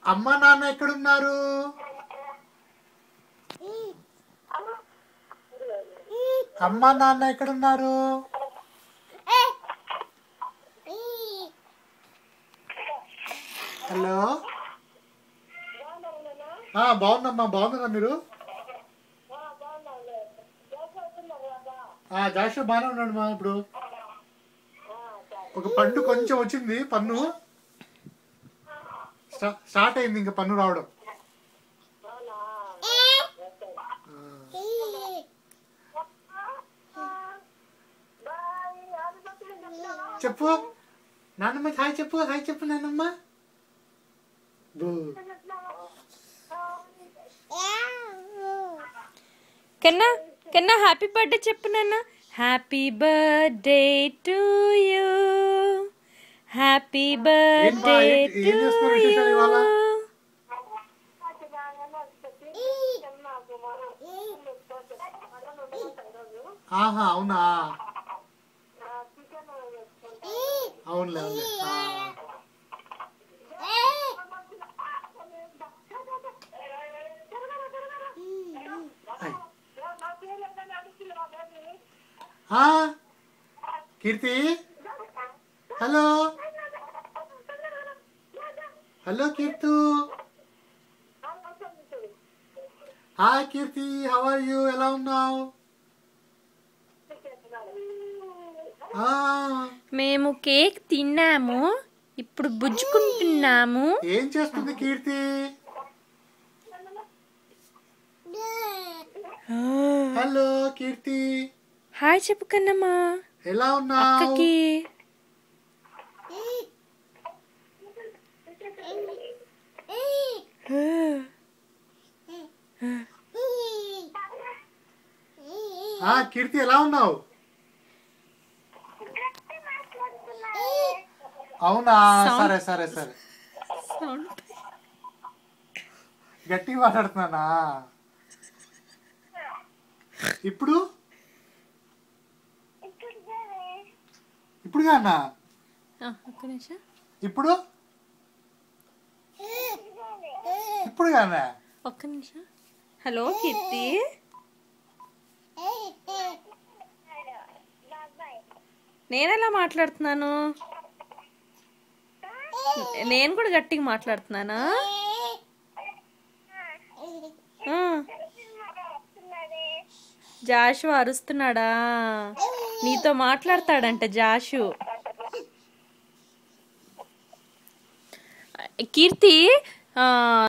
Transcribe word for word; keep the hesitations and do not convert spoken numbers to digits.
అమ్మ నాన్న ఎక్కడున్నారు? అమ్మ నాన్న ఎక్కడున్నారు? హలో, బాగుందమ్మా. బాగున్నారా మీరు? జాషువా బాగానే ఉన్నాడు మా. ఇప్పుడు ఒక పండు కొంచెం వచ్చింది, పన్ను స్టార్ట్ అయింది, ఇంకా పన్ను రావడం. చెప్పు నాన్నమ్మ, హాయ్ చెప్పు. హాయ్ చెప్పు నాన్నమ్మ. కన్నా కన్నా హ్యాపీ బర్త్డే చెప్పు నాన్న. Happy birthday to you, happy birthday to you. ఆహా, అవునా? అవునులే, అవునులే. Keerthi, hello hello Keerthu. Hi Keerthi, how are you? ఎలా ఉన్నావు? మేము కేక్ తిన్నాము, ఇప్పుడు బుజ్జుకుంటున్నాము. ఏం చేస్తుంది కీర్తి? హలో కీర్తి, హాయ్ చెప్పు కన్నమ్మా. ఎలా ఉన్నావు? అక్కకి కీర్తి ఎలా ఉన్నావు? అవునా? సరే సరే సరే, గట్టిగా మాట్లాడుతున్నానా? ఇప్పుడు ఇప్పుడు కానా? ఒక్క నిమిషం. ఇప్పుడు ఇప్పుడు కానా? ఒక్క నిమిషం. హలో కీర్తి, నేనెలా మాట్లాడుతున్నాను? నేను కూడా గట్టిగా మాట్లాడుతున్నానా? జాషు అరుస్తున్నాడా? నీతో మాట్లాడతాడంట జాషు. కీర్తి